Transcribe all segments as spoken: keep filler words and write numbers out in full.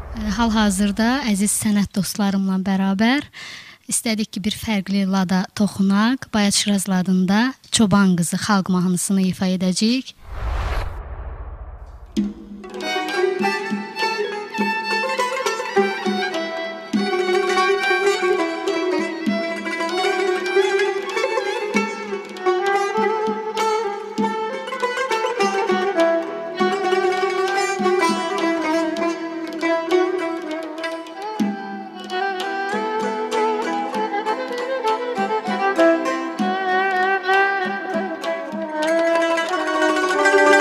Hal-hazırda əziz sənət dostlarımla bərabər istədik ki, bir fərqli lada toxunaq. Bayat Şiraz ladında Çoban qızı xalq mahnısını ifa edəcəyik. Thank you.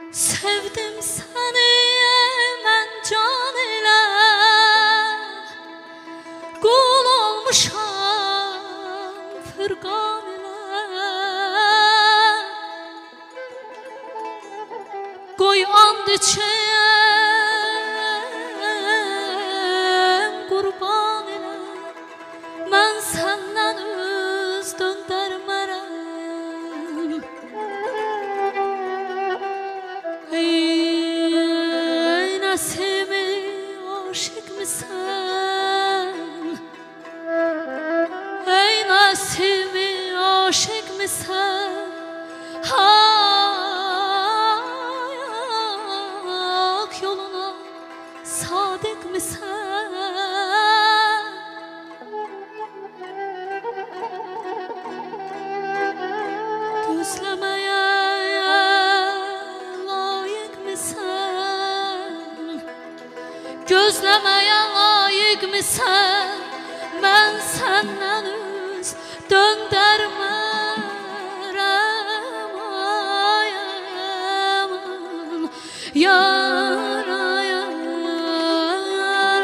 Sevdim səni mən can elə, qul olmuşam fırqan elə. Qoy and içəm qurban elə, mən səndən üz döndərmərəm. Ey Nəsimi aşık mısın? Ey Nəsimi aşık mısın? Hak yoluna sadık mısın? Gözlemeye gözlemeye layık mısın? Ben senden üz döndərmərəm. Ay aman yar, ay yar.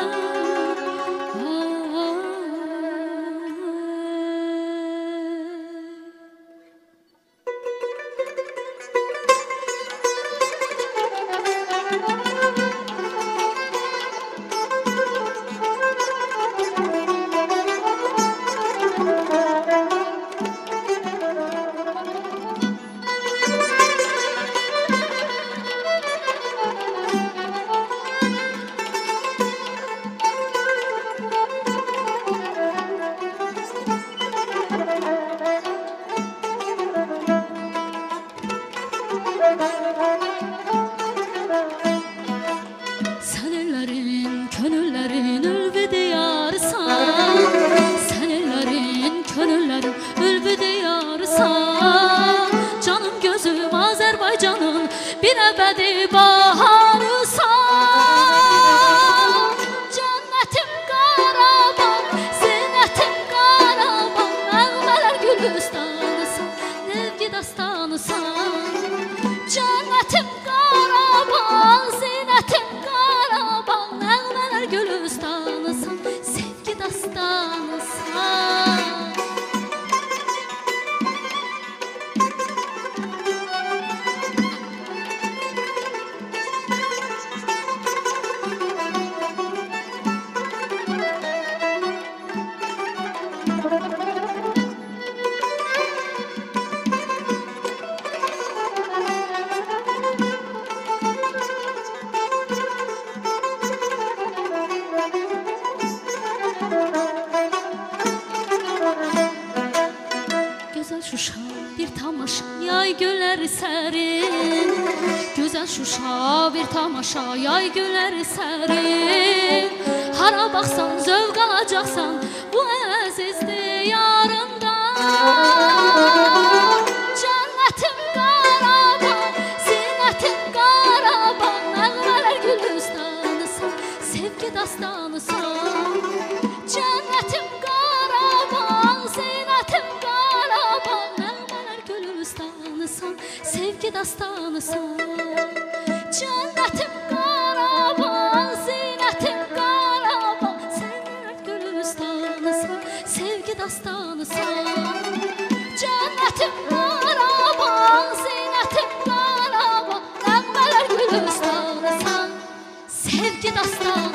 Sen ellerin, könüllerin ülbü diyarsan, sen ellerin, könüllerin ülbü diyarsan, canım gözüm Azerbaycan'ın bir ebedi baharısan. Cennetim Qarabağ, zinnetim Qarabağ, Əğmələr Gülüstanısan, nevgi dastanısan. Cennetim Qarabağ, zinnetim Qarabağ, Əğmələr Gülüstanısan, sevgi dastanısan. Güzel Şuşa bir tamaşa, yay gülleri serin. Güzel Şuşa bir tamaşa, yay gülleri serin. Hara baksan zövq alacaksan bu əziz diyarından. Cennetim Qarabağ, zinnetim Qarabağ, Əğmələr Gülüstanısan, sevgi dastanısan. Cennetim Qarabağ, zinnetim Qarabağ, Əğmələr Gülüstanısan, sevgi dastanısan. Cennetim Qarabağ, zinnetim Qarabağ, Əğmələr Gülüstanısan, sevgi dastanısan. Cennetim Qarabağ, zinnetim Qarabağ, Əğmələr Gülüstanısan, sevgi dastanısan.